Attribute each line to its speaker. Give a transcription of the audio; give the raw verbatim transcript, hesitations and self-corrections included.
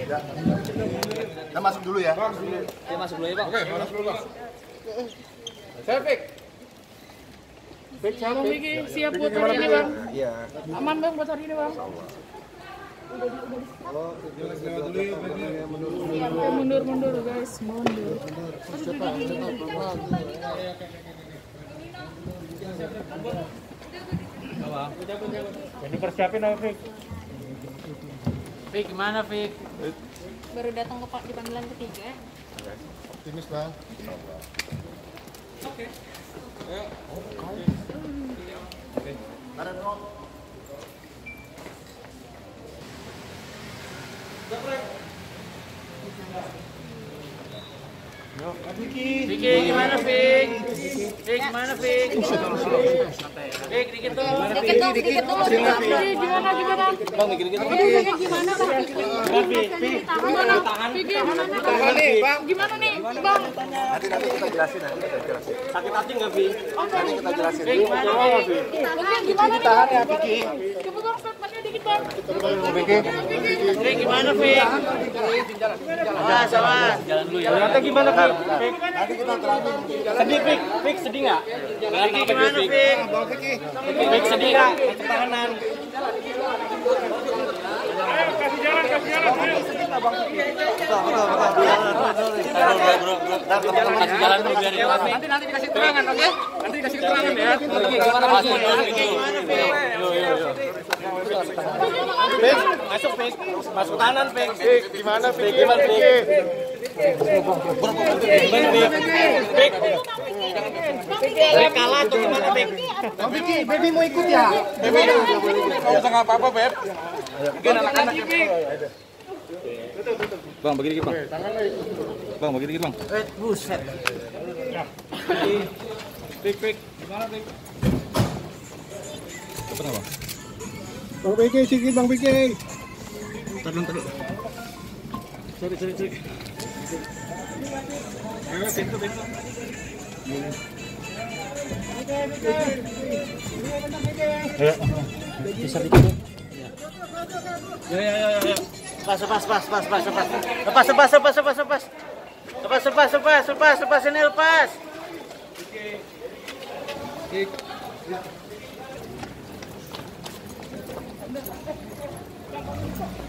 Speaker 1: Kita masuk dulu ya.
Speaker 2: Ya masuk dulu ya Bang.
Speaker 3: Oke, masuk dulu Bang. Saya Fik. Fik siapa?
Speaker 4: Bang Vicky siap buat hari ini Bang?
Speaker 1: Iya.
Speaker 4: Aman Bang buat hari ini Bang? Eh, mundur mundur guys, mundur.
Speaker 3: Ini persiapin apa Fik?
Speaker 2: Fik gimana Fik?
Speaker 5: Baru datang ke di panggilan ketiga.
Speaker 1: Optimis Bang.
Speaker 2: Oke.
Speaker 1: Ada dong.
Speaker 2: Vicky gimana Fik? Fik gimana Fik? Fik dikit tuh.
Speaker 5: Dikit dong, dikit dulu.
Speaker 4: Vicky gimana gimana?
Speaker 2: Bang mikir gitu.
Speaker 4: Vicky gimana Bang? Gimana? Vicky gimana? Gimana nih Bang?
Speaker 1: Nanti nanti kita jelasin nanti kita jelasin.
Speaker 2: Sakit hati enggak Fik?
Speaker 1: Nanti kita jelasin.
Speaker 2: Fik gimana Fik?
Speaker 4: Vicky gimana nih?
Speaker 1: Tahan ya Vicky.
Speaker 4: Coba Bang statementnya dikit Bang.
Speaker 1: Vicky.
Speaker 2: Fik gimana Fik? Awas awas. Jalan dulu ya. Ternyata gimana Fik?
Speaker 1: Nanti kita terangin.
Speaker 2: Sedih Fik? Fik sedih enggak? Fik gimana Fik? Fik sedih enggak? Pertahanan. Kasih jalan dulu biar dia. Nanti nanti dikasih keterangan, oke? Nanti dikasih keterangan ya. Gimana Fik? Gimana Fik? Yo yo yo. Fik, masuk Fik. Masuk kanan Fik. Fik, gimana Fik? Gimana Fik? Gimana Fik? Fik. Fik kalah atau gimana Fik?
Speaker 1: Bang Vicky, Baby mau ikut ya?
Speaker 3: Beb, enggak usah ngapa-apa, Beb. Mungkin anak-anak ya.
Speaker 6: Bang, bagi dikit bang. Bang, bagi dikit bang.
Speaker 2: Eh, buset.
Speaker 3: Fik, Fik. Gimana Fik?
Speaker 6: Apa bang?
Speaker 1: Bang Vicky, sikit Bang Vicky.
Speaker 6: Ntar dulu, ntar dulu. Sorry, sorry, sorry.
Speaker 3: Ayo, pintu, pintu.
Speaker 6: Ayo. Bisa dikit bang.
Speaker 2: Ya ya ya ya. Pas pas pas pas pas pas. Lepas lepas lepas lepas lepas. Lepas lepas lepas lepas lepas ini lepas.
Speaker 3: Fik.